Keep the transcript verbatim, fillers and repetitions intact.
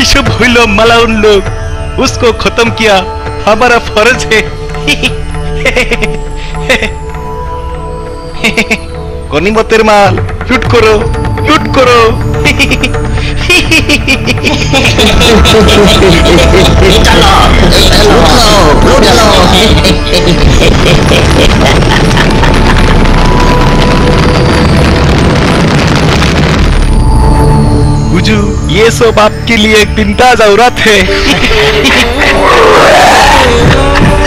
शुभ हुई मला उन लोग उसको खत्म किया हमारा फर्ज है। गनीमतेर माल लूट करो लूट करो। चलो लूट लो हुजूर ये सब आपके लिए एक बिंदास औरत है।